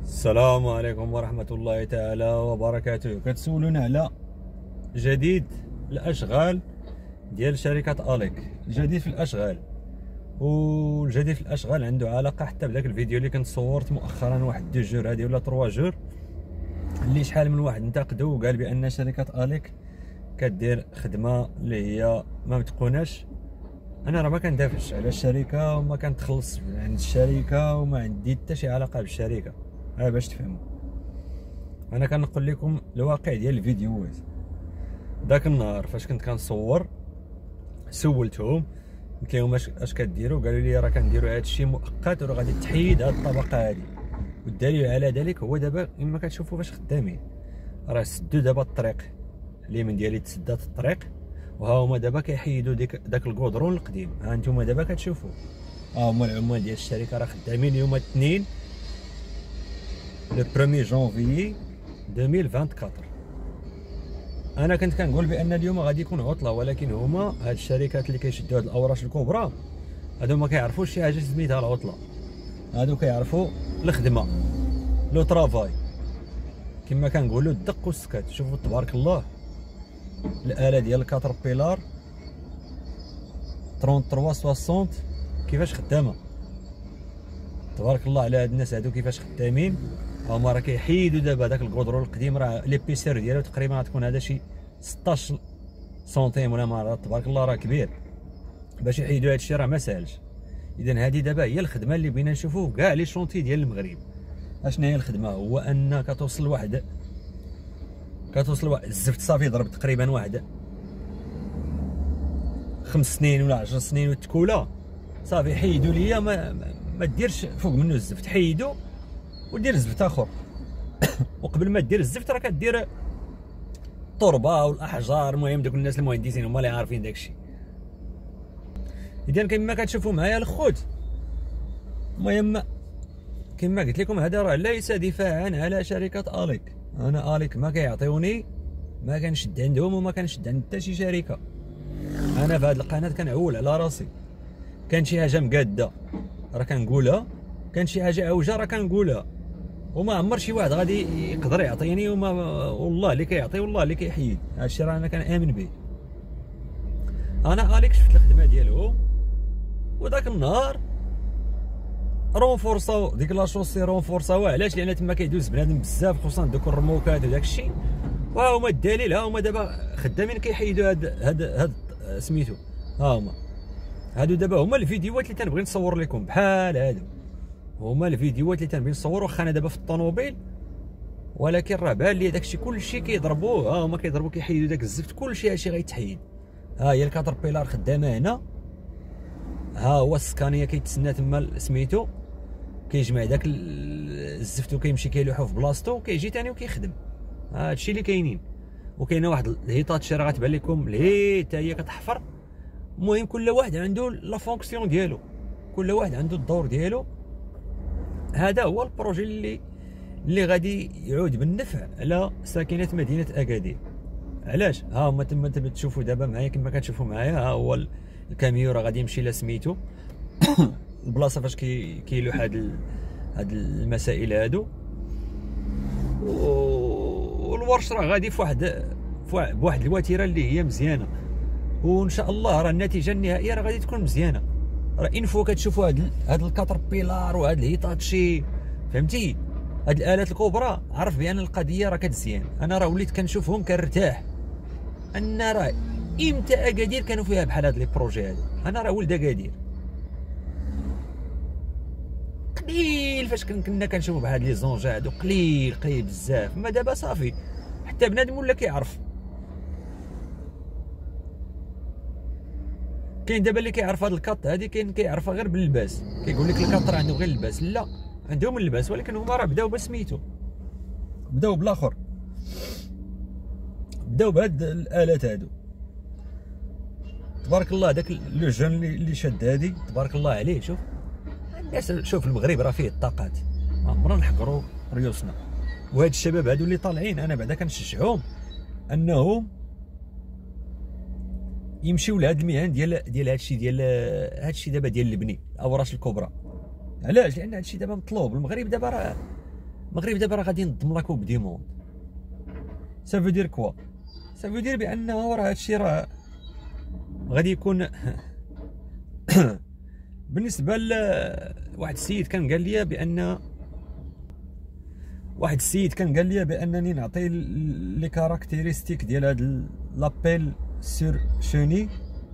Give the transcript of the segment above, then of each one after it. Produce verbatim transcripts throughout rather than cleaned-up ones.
السلام عليكم ورحمة الله تعالى وبركاته. كتسولونا على جديد الاشغال ديال شركة اليك. الجديد في الاشغال والجديد في الاشغال عنده علاقة حتى بداك الفيديو اللي كنت صورت مؤخرا واحد دو جور هادي ولا تروا جور، اللي شحال من واحد انتقدو وقال بان شركة اليك كدير خدمة اللي هي ما متقوناش. انا راه ما كندافعش على الشركة وما كنتخلص عند الشركة وما عندي حتى شي علاقة بالشركة، ها باش تفهموا. انا كنقول لكم الواقع ديال الفيديوهات. داك النهار فاش كنت كنصور سولتهم قلت لهم اش اش كديروا، قالوا لي راه كنديروا هذا الشيء مؤقت وراه غادي تحيد هذه الطبقه هذه، والدليل على ذلك هو دابا كما كتشوفوا فاش خدامين راه سدوا دابا الطريق اللي من ديالي تسدات الطريق، وها هما دابا كيحيدوا ديك داك الكودرون القديم. ها انتم دابا كتشوفوا ها هما العمال ديال الشركه راه خدامين اليوم الاثنين لو بروميير جونفيي ألفين وأربعة وعشرين. انا كنت كنقول بان اليوم غادي يكون عطله، ولكن هما هاد الشركات اللي كيشدوا هاد الاوراش الكبرى هادو ما كيعرفوش شي حاجه سميتها العطله، هادو كيعرفوا الخدمه لو طرافاي كما كنقولوا الدق والسكات. شوفوا تبارك الله الاله ديال الكاتربيلار ثلاثة وثلاثين ستين كيفاش خدامه. تبارك الله على هاد الناس هادو كيفاش خدامين. هما راه كيحيدوا دابا داك الكودرون القديم، راه لي بيسير ديالو تقريبا غتكون هذا شي ستطاش سنتيم ولا ما، تبارك الله راه كبير. باش يحيدوا هاد الشيء راه ما ساهلش. اذا هذه دابا هي الخدمه اللي بغينا نشوفوه كاع لي شونتي ديال المغرب. اشنا هي الخدمه؟ هو ان كتوصل واحد كتوصل واحد الزفت صافي ضرب تقريبا واحد خمس سنين ولا عشر سنين والتكوله صافي حيدوا ليا، ما, ما ديرش فوق منه الزفت، حيدوا ودير الزفت اخر. وقبل ما دير الزفت راه كدير التربه والاحجار، المهم دوك الناس المهندسين هما اللي عارفين داكشي. اذا كما كتشوفوا معايا الخوت، المهم كما قلت لكم هذا راه ليس دفاعا على شركه اليك. انا اليك ما كيعطيوني، ما كنشد عندهم وما كنشد عند حتى شي شركه. انا في هذه القناه كنعول على راسي، كان شي حاجه مقاده راه كنقولها، كان شي حاجه عوجه راه كنقولها، وما عمر شي واحد غادي يقدر يعطيني، وما والله اللي كيعطي والله اللي كيحيد. هادشي راه انا كنامن به. انا اليك شفت الخدمه ديالهم، وداك النهار رونفورساو ديك لا شوسي رونفورساوها. علاش؟ لان تما كيدوز بنادم بزاف، خصوصا دوك الرموكات وداك الشيء. وها هما الدليل، ها هما دابا خدامين كيحيدوا هاد هاد هاد سميتو. ها هما هادو دابا هما الفيديوهات اللي تنبغي نصور لكم بحال هادو، هما الفيديوهات اللي تنبغي نصور. واخا انا دابا في الطوموبيل، ولكن راه بان لي داكشي كلشي كيضربوه. ها هما كيضربوا كيحيدوا داك الزفت كلشي، هادشي غيتحيد. ها هي الكاتربيلار خدامه هنا، ها هو السكانيه كيتسنى تما سميتو، كيجمع داك الزفت وكيمشي كيلوحو في بلاصتو وكيجي ثاني وكيخدم. هادشي اللي كاينين. وكاينه واحد الهيطاتشي راه غتبان لكم الهي حتى هي كتحفر. المهم كل واحد عنده لا فونكسيون ديالو، كل واحد عنده الدور ديالو. هذا هو البروجي اللي اللي غادي يعود بالنفع على ساكنه مدينه اكادير. علاش؟ ها هما تما تشوفوا دابا معايا كما كتشوفوا معايا، ها هو الكاميو راه غادي يمشي لسميتو البلاصه فاش كي كيلوح هاد هاد المسائل هادو. والورش راه غادي في واحد بواحد الوتيره اللي هي مزيانه، وان شاء الله راه النتيجه النهائيه راه غادي تكون مزيانه. راه انفو كتشوفوا هاد هاد الكاتربيلار وهاد الهيتاتشي، فهمتي؟ هاد الالات الكبرى، عرف بان القضيه راه كتزيان. انا راه وليت كنشوفهم كنرتاح، ان راه امتى اكادير كانوا فيها بحال هاد لي بروجي هادو. انا راه ولد اكادير، قليل فاش كنا كنشوفوا بهاد لي زونجا هادو، قليل قليل بزاف. ما دابا صافي حتى بنادم ولا كيعرف. كاين دابا اللي كيعرف هاد الكاط هادي، كاين كيعرفها غير باللباس، كيقول لك الكاط راه عنده غير اللباس. لا، عندهم اللباس، ولكن هما راه بداو بسميتو، بداو بالاخر، بداو بهاد الالات هادو. تبارك الله داك لو جون اللي شاد هادي، تبارك الله عليه. شوف الناس، شوف المغرب راه فيه الطاقات، ما عمرنا نحقروا ريوسنا. وهاد الشباب هادو اللي طالعين انا بعدا كنشجعهم انهم يمشيو لهاد المهن ديال ديال هادشي ديال هادشي دابا ديال البني الاوراش الكبرى. علاش؟ لان هادشي دابا مطلوب. المغرب دابا راه المغرب دابا راه غادي ينظم لا كوب دي موند. سا فو دير كوا؟ سا فو دير بانه راه هادشي راه غادي يكون بالنسبه لواحد السيد كان قال لي بان واحد السيد كان قال لي بانني نعطي لي كاركتيرستيك ديال هاد لابيل سور شوني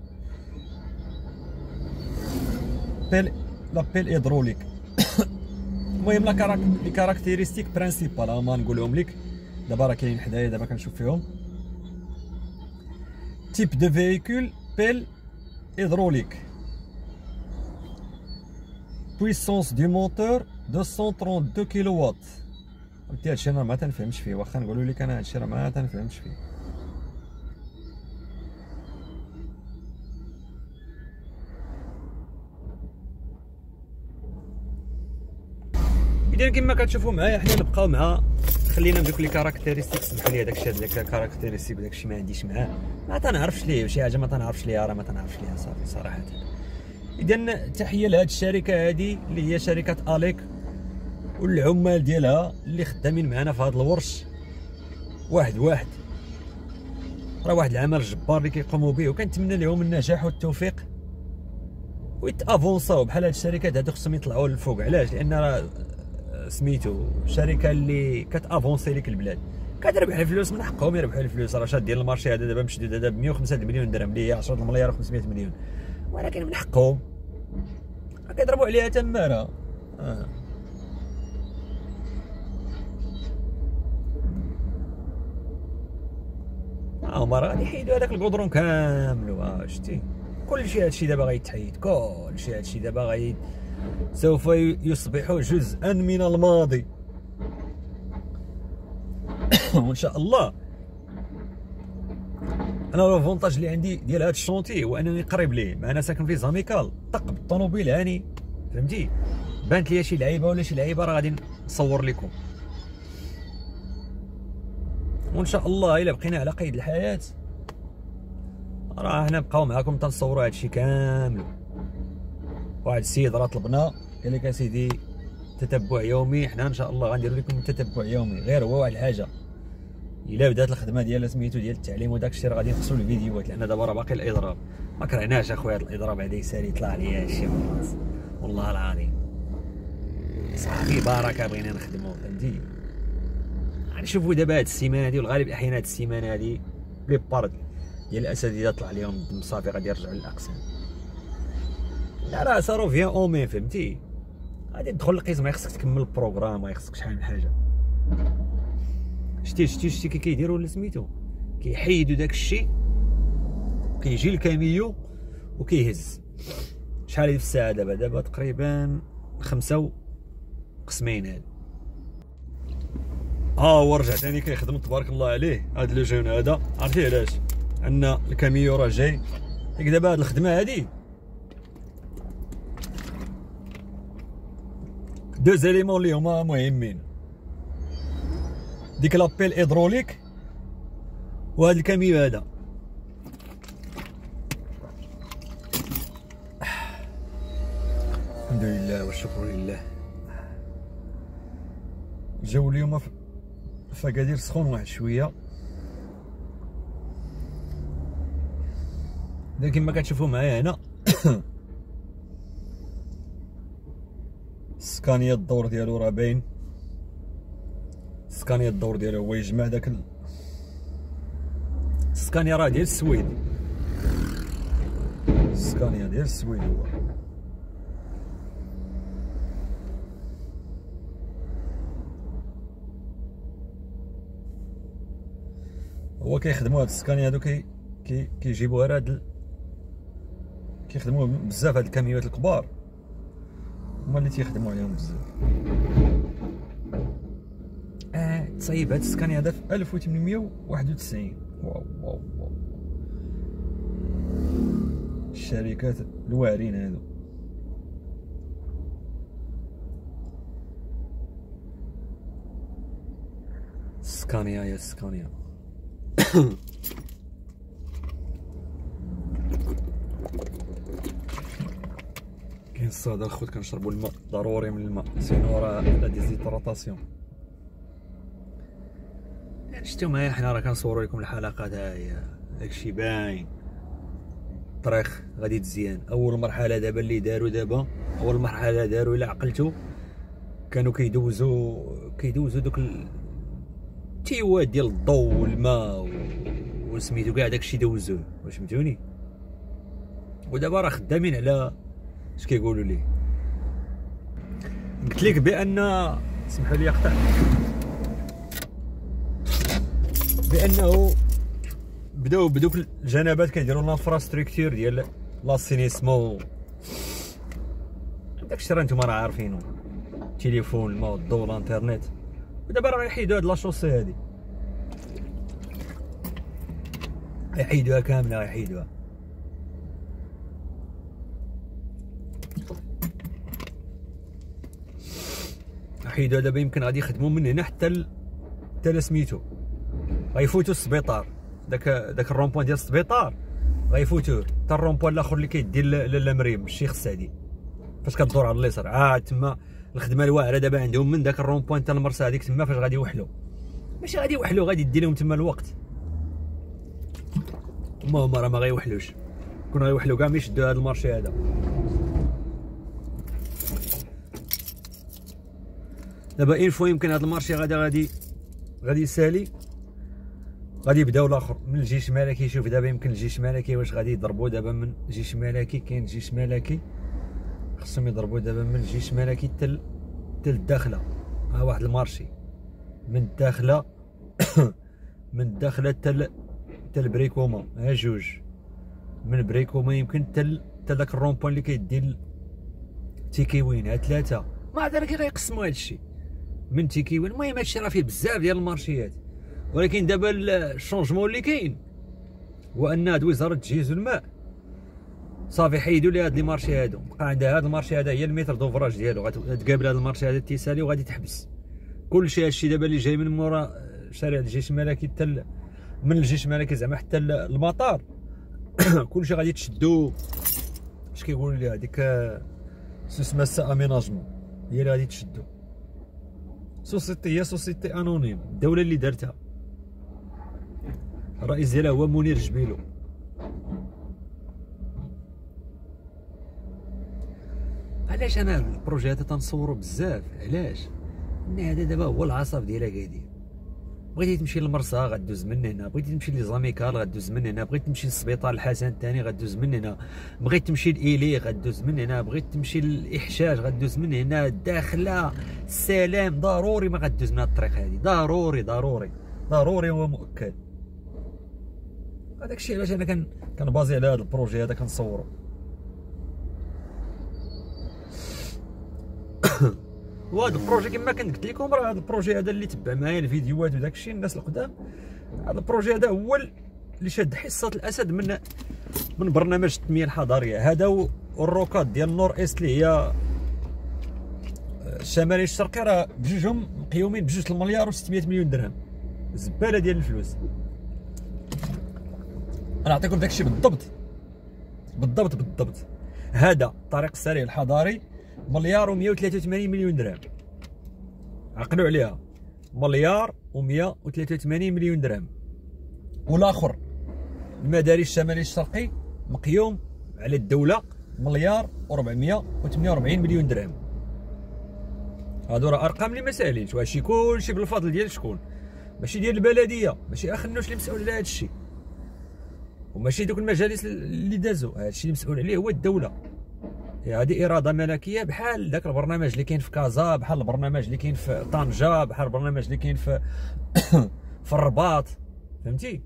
بيل لابيل هيدروليك. المهم لا لي كاركتيرستيك برينسيبال هما نقولهم لك دابا، راه كاينين حدايا دابا كنشوف فيهم. تيب دو فييكول بيل هيدروليك، بويسونس دو موتور مئتين وثلاثة وثلاثين كيلو وات. قلت هادشي انا ما تنفهمش فيه، واخا نقولوا لك انا هادشي راه ما تنفهمش فيه. اذا كما كتشوفوا معايا حنا نبقاو مع خلينا بدوك لي كاركتيرستيك. سمحوا لي هذاك الشيء هذاك الكاركتيرستيك وداك الشيء ما عنديش معاه، ما تنعرفش ليه شي حاجه ما تنعرفش ليها، راه ما تنعرفش ليها صافي صراحه. اذا تحيه لهاد الشركه هذه اللي هي شركه اليك والعمال ديالها اللي خدامين معنا في هذا الورش واحد واحد. راه واحد العمل جبار اللي كيقوموا به، وكنتمنى لهم النجاح والتوفيق ويتافونساو بحال هاد الشركات هادو. خصهم يطلعوا للفوق. علاش؟ لان راه سميتو شركه اللي كتافونسي لك البلاد، كتربح الفلوس، من حقهم يربحوا الفلوس. راه شادين المارشي هذا دابا مشدود هذا ب مئة وخمسة مليون درهم اللي هي عشرة مليار و500 مليون، ولكن من حقهم كيضربوا عليها تماره. اه هما راه غادي يحيدوا هذاك القدرون كامل. اه شتي كلشي هادشي دابا غيتحيد، كلشي هادشي دابا غي سوف يصبح جزءا من الماضي وان شاء الله. انا الفونتاج اللي عندي ديال هاد الشونتي هو انني قريب ليه، مع انا ساكن في زاميكال، طق بالطوموبيل هاني فهمتي. بانت ليا شي لعيبه ولا شي لعيبه راه غادي نصور لكم، وان شاء الله الا بقينا على قيد الحياه راه حنا نبقاو معاكم تنصوروا هادشي كامل. واحد السيد راه طلبنا قال لك اسيدي تتبع يومي، حنا ان شاء الله غنديروا لكم تتبع يومي. غير هو واحد الحاجه، الا بدات الخدمه ديال سميتو ديال التعليم وداك الشيء راه غادي نقصوا الفيديوهات، لان دابا راه باقي الاضراب. ما كرهناش اخويا هذا الاضراب هذا يسالي يطلع ليا هادشي من الراس والله العظيم. صافي بركه بغينا نخدموا فهمتي. غنشوفوا دابا هاد السيمانه هادي، والغالب الاحيان هاد السيمانه هادي لي بارد ديال الاساتذه طلع لهم الدم صافي غادي يرجعوا للاقسام. لا راه صاروا فيان اومين فهمتي، غادي تدخل القسم ما خصك تكمل البروغرام، ما خصك شحال من حاجه. شتي شتي شتي كي كيديروا ولا سميتو كيحيدوا داك الشيء، كيجي الكاميو وكيهز. شحال هادي في الساعه دابا؟ دابا تقريبا خمسة قسمين هاد. ها هو رجع ثاني كيخدم تبارك الله عليه. هاد لو جون هذا عرفتي علاش؟ عندنا الكاميو راه جاي. ديك دابا هاد الخدمه هادي دو زيليمون اللي هما مهمين، ديك لابيل هيدروليك وهاد الكاميو هذا. الحمد لله والشكر لله. الجو اليوم في فقادير سخون واحد شويه، لكن ما كتشوفوا معايا هنا سكانيا الدور ديالو راه باين. سكانيا الدور ديالو هو يجمع داك ال... سكانيا راه ديال السويد، سكانيا ديال السويد هو. هو كيخدموا هاد السكانيا هادو كي كي كيجيبوا غير هاد ال... كيخدموا بزاف هاد الكاميوات الكبار هما اللي تيخدموا عليهم بزاف. اه تصايب هاد السكانيا هذا في ألف وثمانمية وواحد وتسعين. واو واو واو الشركات الواعرين هادو. سكانيا يا سكانيا. كاين الصدى الخوت كنشربوا الماء ضروري من الماء، سينو راه لا ديزيدراتاسيون. شفتوا معايا حنا راه كنصوروا لكم الحلقات، ها هي داكشي باين. الطريق غادي تزيان. اول مرحله دابا اللي داروا دابا اول مرحله داروا الا عقلتوا كانوا كيدوزوا كيدوزوا دوك التيوات ديال الضوء والماء وسميتو كاع داكشي دوزوه، واش فهمتوني؟ ودابا راه خدامين على اش كيقولوا ليه. قلت لك بان اسمحوا لي قطع بانه بداو بدوك الجنبات كيديروا لانفراستركتور ديال لاسينيسمون، داكشي راه نتوما راه عارفينو، التليفون، الماء، الضوء، الانترنت. ودابا راه غيحيدوا هاد لاشوسي هادي، غيحيدوها كامله، غيحيدوها. حيدوها دابا. يمكن غادي يخدموا من هنا حتى ل... حتى سميتو غيفوتوا السبيطار، داك داك الرومبوان ديال السبيطار غيفوتوه حتى الرومبوان الاخر اللي كيدي لالا مريم الشيخ السعدي فاش كدور على اليسار. عاد تما الخدمه الواعره دابا عندهم من داك الرومبوان حتى المرسى هذيك تما فاش غادي يوحلوا، ماشي غادي يوحلوا، غادي يدي لهم تما الوقت. هما هما راه ما غيوحلوش، كون غيوحلوا كاع ما يشدوا هذا المارشي هذا. دابا اين فوا يمكن هذا المارشي غادي غادي غادي يسالي، غادي يبداو الاخر من الجيش الملكي. شوف دابا يمكن الجيش الملكي واش غادي يضربوا دابا من الجيش الملكي، كاين جيش ملكي خصهم يضربوا دابا من الجيش الملكي حتى حتى الداخله. ها واحد المارشي من الداخله من الداخله حتى حتى البريكوما، ها جوج من بريكوما يمكن حتى حتى داك الرومبوان اللي كيدي تيكيوين، ها ثلاثه. ما عاد راه غيقسموا هذا الشيء من تيكيوين. المهم هادشي راه فيه بزاف ديال المارشيات، ولكن دابا الشونجمون اللي كاين هو ان هاد وزاره التجهيز والماء صافي حيدوا لي هاد لي مارشي هادو. بقى عندها هاد المارشي هذا هي الميتر دوفراج ديالو، غتقابل هاد المارشي هذا التسالي وغادي تحبس كلشي. هادشي دابا اللي جاي من مورا شارع الجيش الملكي حتى من الجيش الملكي زعما حتى المطار كلشي غادي تشدو اش كيقولوا ليها هذيك اسمها سا اميناجمون، هي اللي غادي تشدو. سوسيتي هي سوسيتي انونيم، الدوله اللي دارتها الرئيس ديالها هو منير جبيلو. علاش انا البروجي هذا تنصورو بزاف؟ علاش؟ ان هذا دابا هو العصب ديال اكادير. بغيتي تمشي للمرسى غدوز من هنا، بغيتي تمشي لزاميكال غدوز من هنا، بغيتي تمشي للسبيطار الحسن الثاني غدوز من هنا، بغيتي تمشي لإيلي غدوز من هنا، بغيتي تمشي للإحشاج غدوز من هنا، الداخله السلام ضروري ما غدوز من هاد الطريق هادي، ضروري ضروري ضروري هو مؤكد. هذاك الشيء علاش انا كان كنبازي على هذا البروجي هذا كنصورو. وهذا البروجي كما كنت قلت لكم راه هذا البروجي هذا اللي تبع معايا الفيديوهات وداك الشيء الناس القدام، هذا البروجي هذا هو اللي شاد حصه الاسد من من برنامج التنميه الحضريه هذا. والروكات ديال النور ايست اللي هي الشمالي الشرقي راه بجوجهم مقيومين بجوج المليار وستمية مليون درهم، زباله ديال الفلوس. انا نعطيكم داك الشيء بالضبط بالضبط بالضبط. هذا الطريق السريع الحضاري مليار و مية وثلاثة وثمانين مليون درهم، عقلوا عليها، مليار و مية وثلاثة وثمانين مليون درهم. والاخر المداري الشمالي الشرقي مقيوم على الدوله مليار و أربعمية وثمانية وأربعين مليون درهم. هادو راه ارقام اللي ما ساهلينش، وهادشي كلشي بالفضل ديال شكون؟ ماشي ديال البلديه، ماشي اخنوش اللي مسؤول على هادشي، وماشي دوك المجالس اللي دازو. هادشي اللي مسؤول عليه هو الدوله. هذه اراده ملكيه بحال داك البرنامج اللي كاين في كازا، بحال البرنامج اللي كاين في طنجه، بحال البرنامج اللي كاين في في الرباط، فهمتي؟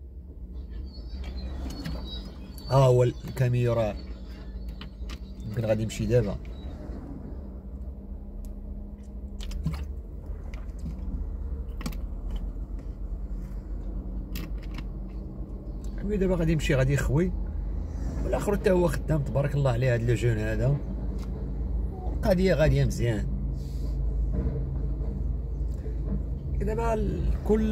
ها هو الكاميو راه يمكن غادي يمشي دابا. دابا غادي يمشي غادي يخوي، والاخر حتى هو خدام تبارك الله عليه. هذا لو جون هذا القضيه غاديه مزيان. دابا كل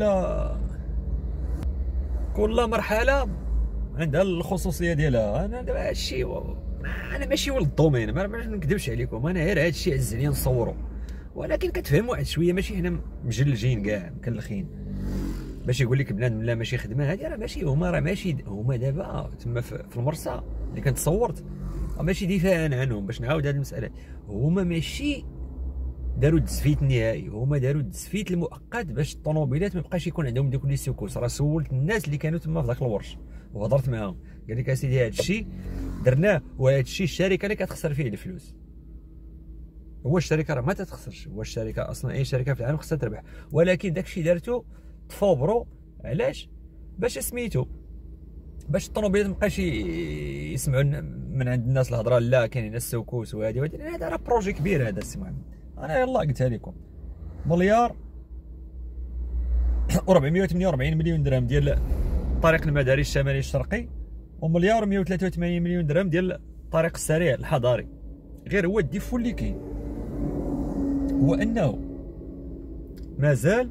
كل مرحله عندها الخصوصيه ديالها. انا دابا هادشي انا ماشي ولد الدومين، ما نكذبش عليكم، انا غير هادشي عز عليا نصورو، ولكن كتفهم واحد شويه، ماشي حنا مجلجين كاع مكلخين. باش يقول لك بنادم لا ماشي خدمه هذه، راه ماشي هما، راه ماشي هما دابا تما في المرسى اللي كنت صورت، ماشي دفاعا عنهم باش نعاود هذه المساله، هما ماشي داروا التزفيت النهائي، هما داروا التزفيت المؤقت باش الطوموبيلات ما بقاش يكون عندهم دوك لي سيكوس. راه سولت الناس اللي كانوا تما في ذاك الورش وهضرت معاهم، قال لك اسيدي هذا الشيء درناه، وهذا الشيء الشركه اللي كتخسر فيه الفلوس. هو الشركه راه ما تتخسرش، هو الشركه اصلا اي شركه في العالم خصها تربح، ولكن داك الشيء دارتو تفوبرو. علاش؟ باش سميتو باش الطوموبيلات مابقاش يسمعوا من عند الناس الهضره لا كاينين السوكوس وهذه وهذه. هذا راه بروجي كبير هذا السي محمد، انا يلاه قلتها لكم مليار وأربعمائة وثمانية وأربعين مليون درهم ديال الطريق المداري الشمالي الشرقي، ومليار ومائة وثلاثة وثمانين مليون درهم ديال الطريق السريع الحضاري. غير هو الديفو اللي كاين هو انه مازال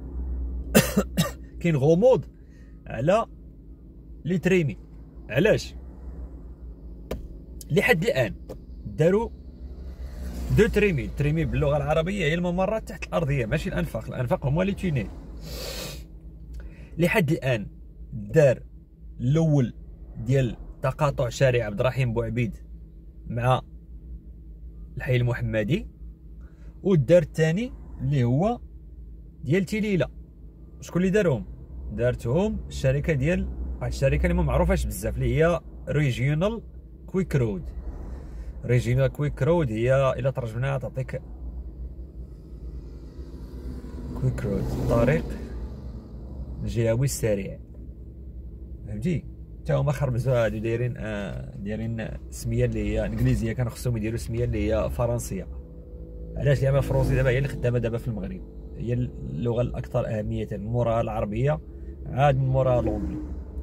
كاين غموض على لي تريمي. علاش؟ لحد الان داروا دو تريمي. تريمي باللغه العربيه هي الممرات تحت الارضيه، ماشي الانفاق. الانفاق هما لي تونيل. لحد الان دار الاول ديال تقاطع شارع عبد الرحيم بوعبيد مع الحي المحمدي، والدار الثاني اللي هو ديال تيليله. شكون اللي دارهم؟ دارتهم الشركه ديال واحد الشركه اللي ما معروفاش بزاف اللي هي ريجيونال كويك رود. ريجيونال كويك رود هي الا ترجمناها تعطيك كويك رود الطريق الجهوي السريع، فهمتي؟ حتى هما خربزوها هادو دايرين آه دايرين سميه اللي هي انجليزيه، كانوا خصهم يديروا سميه اللي هي فرنسيه. علاش؟ لان الفرنسيه دابا هي اللي خدامه دابا في المغرب، هي اللغه الاكثر اهميه من موراها العربيه عاد من موراها لونجلي.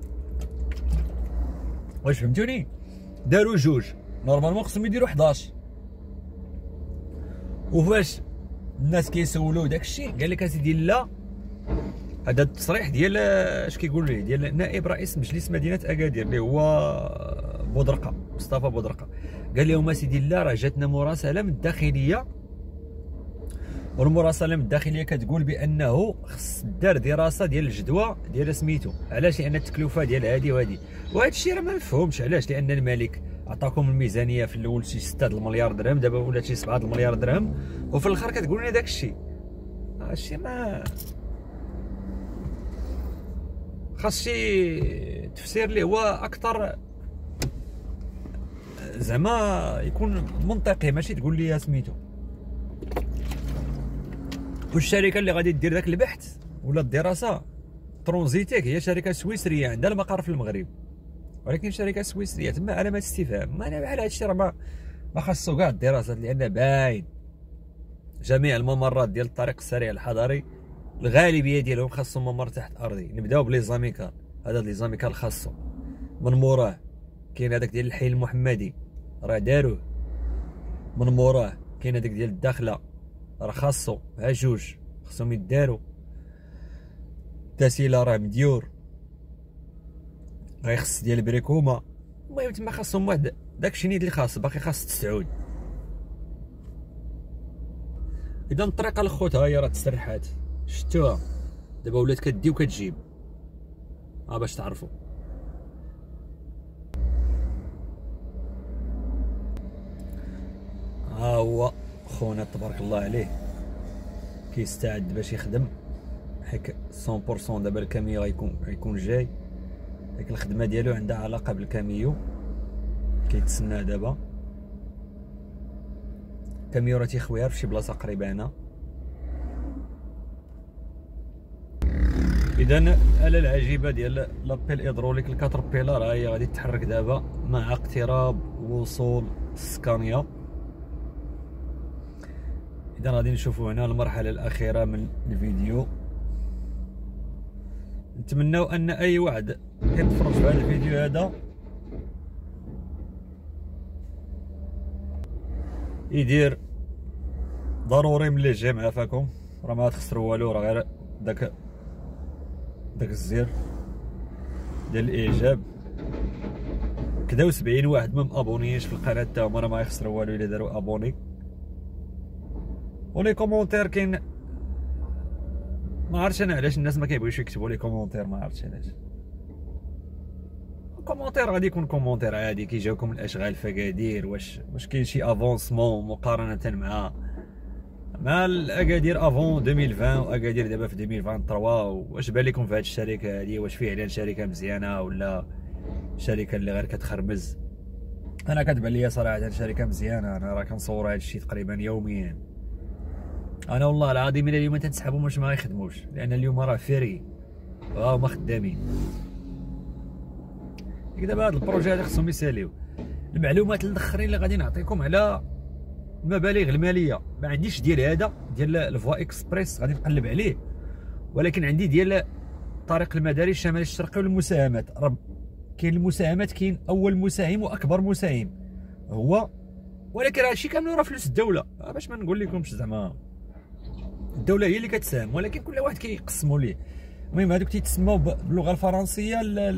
واش فهمتوني؟ داروا جوج، نورمالمون خصهم يديروا حداش. وفاش الناس كيسولوا داك الشيء قال لك اسيدي لا، هذا التصريح ديال اش كيقول ليه ديال نائب رئيس مجلس مدينه اكادير اللي هو بودرقه، مصطفى بودرقه، قال لهم اسيدي لا راه جاتنا مراسله من الداخليه، والمراسله من الداخليه كتقول بانه خص دار دراسه ديال الجدوى ديال سميتو. علاش؟ لان التكلفه ديال هذه وهذه، وهذا الشيء راه ما مفهومش. علاش؟ لان الملك عطاكم الميزانيه في الاول شي ستة المليار درهم، دابا ولات شي سبعة المليار درهم، وفي الاخر كتقول لنا داك الشيء. هادشي ما خاص شي تفسير اللي هو اكثر زعما يكون منطقي، ماشي تقول لي سميتو. والشركه اللي غادي دير داك البحث ولا الدراسه ترونزيتيك هي شركه سويسريه عندها المقر في المغرب، ولكن شركه سويسريه تما علامات استفهام. ما انا بحال هادشي راه ما ما خاصو كاع الدراسات، لان باين جميع الممرات ديال الطريق السريع الحضري الغالبيه ديالهم خاصهم ممر تحت ارضي. نبداو بلي زاميكال، هذا لي زاميكال خاصو من موراه كاين هذاك ديال الحي المحمدي راه داروه، من موراه كاين هذاك ديال الداخله راه خاصو، ها جوج خصهم يداروا. تاسيلا راه مديور، غيخص ديال بريكوما. المهم تما خاصهم واحد داكشي نيت اللي خاص، باقي خاص تسعود. اذا الطريقه الخوت ها هي راه تسرحات، شفتوها دابا ولات كدي وكتجيب، ها باش تعرفوا. ها هو خونا تبارك الله عليه كيستعد باش يخدم، حيت مية بالمية دابا الكاميو غيكون غيكون جاي. ديك الخدمه ديالو عندها علاقه بالكاميو، كيتسنى دابا. الكاميو راه تيخويها في شي بلاصه قريبه هنا. اذا الاله العجيبه ديال لابيل هيدروليك الكاتربيلار ها هي غادي تتحرك دابا مع اقتراب وصول سكانيا. اذا غادي نشوفوا هنا المرحله الاخيره من الفيديو. نتمنوا ان اي واحد كيتفرج في هذا الفيديو هذا يدير ضروري ملي جاي مع فاكم، راه ما تخسروا والو، راه غير داك داك الزر ديال الاعجاب. كداو سبعين واحد ما مابونيش في القناه تا هما، راه ما يخسروا والو الا داروا ابوني. ولي كومونتير كاين ما عرفتش انا علاش الناس ما كيبغيوش يكتبوا لي كومونتير، ما عرفتش علاش. كومونتير غادي يكون كومونتير عادي كيجاوكم الاشغال فكادير، واش واش كاين شي افونسمون مقارنه مع مع اكادير افون ألفين وعشرين واكادير دابا في ألفين وثلاثة وعشرين؟ واش بان لكم في هذه الشركه هذه؟ واش فعلا شركه مزيانه ولا شركه اللي غير كتخربز؟ انا كتبان ليا صراحه شركه مزيانه، انا راه كنصور هذا الشيء تقريبا يوميا. انا والله العظيم الى اليوم تنسحبهم واش ما غيخدموش، لان اليوم راه فيري راه هما خدامين. دابا هذا البروجي هذا خصهم يساليو. المعلومات الاخرين اللي غادي نعطيكم على المبالغ الماليه ما عنديش ديال هذا ديال الفوا اكسبريس، غادي نقلب عليه، ولكن عندي ديال طريق المداري الشمالي الشرقي والمساهمات. راه كاين المساهمات، كاين اول مساهم واكبر مساهم هو، ولكن هادشي كامل راه فلوس الدوله، باش ما نقول لكمش زعما الدوله هي اللي كتساهم، ولكن كل واحد كيقسموا ليه. المهم هذوك تيتسموا باللغه الفرنسيه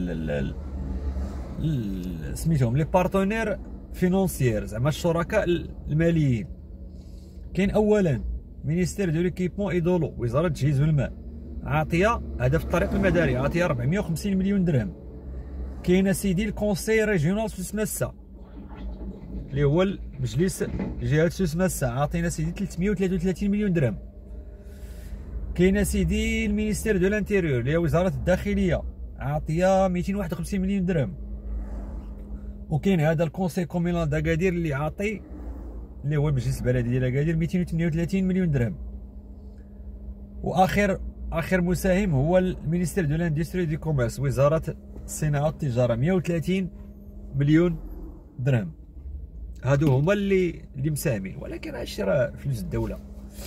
سميتهم لي بارتنير فينونسيير، زعما الشركاء الماليين. كاين اولا مينيستير دو ليكيبمون ايدولو، وزاره التجهيز والماء، عاطيه هذا في الطريق المداري عاطيه أربعمية وخمسين مليون درهم. كاين سيدي الكونسي ريجيونال سوس مسا اللي هو المجلس جهه سوس مسا، عاطينا سيدي ثلاثمية وثلاثة وثلاثين مليون درهم. كاين سيدي المينيستير دو لانتيريور اللي هي وزاره الداخليه، عاطيه مئتين وواحد وخمسين مليون درهم. وكاين هذا الكونسي كومينال داكادير اللي عاطي اللي هو المجلس البلدي ديال اكادير مئتين وثمانية وثلاثين مليون درهم. واخر اخر مساهم هو المينيستير دو لاندستري دي كوميرس، وزاره الصناعه والتجاره، مئة وثلاثين مليون درهم. هادو هما اللي اللي مساهمين، ولكن هادشي راه فلوس الدوله.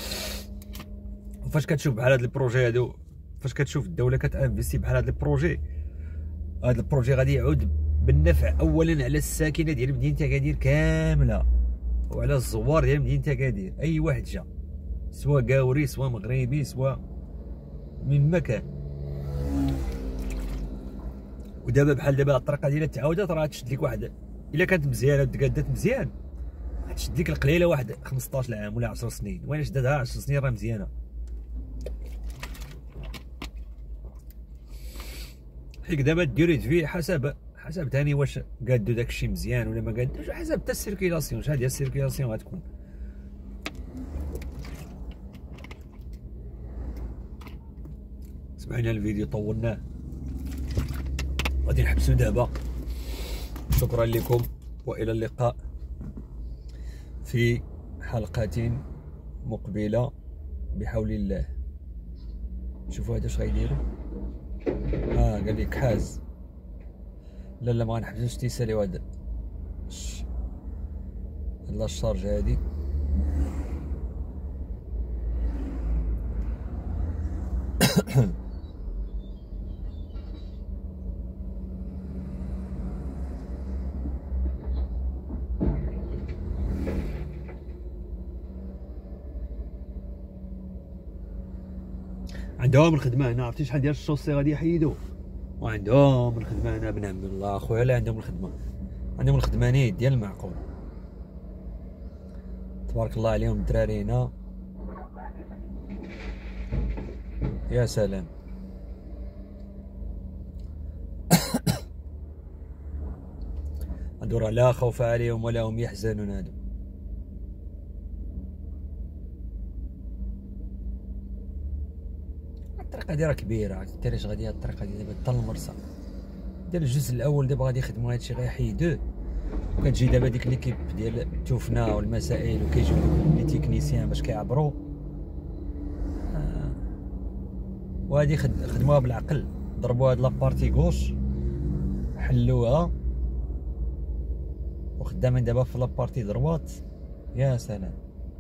وفاش كتشوف بحال هاد البروجي هادو، فاش كتشوف الدوله كتانفيستي بحال هاد البروجي، هاد البروجي غادي يعود بالنفع اولا على الساكنه ديال مدينه اكادير كامله، وعلى الزوار ديال مدينه اكادير. اي واحد جا سواء قاوري سواء مغربي سواء من مكان. ودابا بحال دابا الطريقه ديالها تعاودات، راه تشد لك واحد الا كانت مزيانه تقادات مزيان غتشد لك القليله واحد خمسطاش عام ولا عشر سنين، وانا شدادها عشر سنين راه مزيانه. حيت دابا ديري فيه حسب حسب ثاني واش قادو داكشي مزيان ولا ما قادوش، حسب حتى السيركيلاسيون شحال ديال السيركيلاسيون غتكون. سمعنا الفيديو طولناه، غادي نحبسو دابا. شكرا لكم والى اللقاء في حلقة مقبلة بحول الله. شوفوا هذا اش غيديروا. اه قال لي كحاز. لا لا ما غنحبسوش تيساليو هذا لا الشارج هادي. عندهم الخدمه هنا، عرفتي شحال ديال الشوسي غادي يحيدوا، وعندهم الخدمه هنا بنعم الله اخويا. لا عندهم الخدمه، عندهم الخدمه نيت ديال المعقول. تبارك الله عليهم الدراري هنا، يا سلام. هادو راه لا خوف عليهم ولا هم يحزنون. هادو الطريقه هادي راه كبيره، عرفتي علاش غادي هاد الطريقه هادي دابا حتى للمرسى. ديال الجزء الاول دابا غادي يخدموا هادشي غيحيدوه، وكتجي دابا ديك ليكيب ديال التوفنا والمسائل وكيجيو لي تكنيسيان باش كيعبروا. آه. وهادي خدموها بالعقل، ضربوا هاد لابارتي غوش حلوها وخدامين دابا في لابارتي دروات. يا سلام.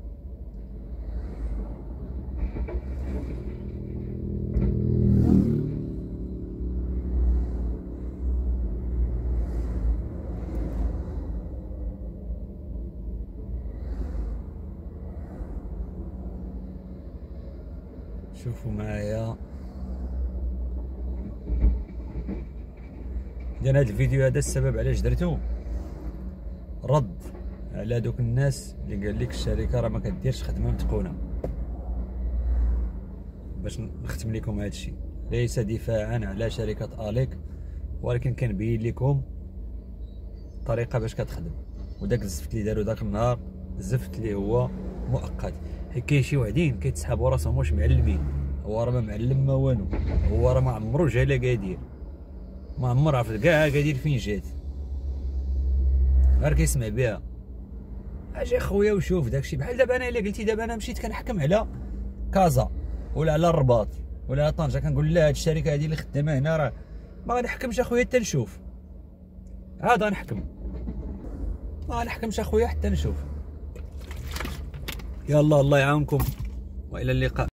شوفوا معايا ديال هذا الفيديو هذا، السبب علاش درتو رد على دوك الناس اللي قال لك الشركه راه ما كديرش خدمه متقونه. باش نختم لكم هذا الشيء، ليس دفاعا على شركه اليك، ولكن كنبين لكم طريقه باش كتخدم. وداك الزفت اللي داروا داك النهار زفت اللي هو مؤقت، حيت كاين شي وحدين كيتسحبوا راسهم واش معلمين، هو راه ما معلم ما والو، هو راه ما عمرو جا لاكادير، ما عمر عرف كاع اكادير فين جات، غير كيسمع بها. اجي خويا وشوف داكشي، بحال دابا انا الا قلتي دابا انا مشيت كنحكم على كازا ولا على الرباط ولا على طنجه، كنقول لا هاد الشركه هادي اللي خدامه هنا راه ما غنحكمش اخويا حتى نشوف، عاد غنحكم، ما غنحكمش اخويا حتى نشوف. يلا الله يعاونكم والى اللقاء.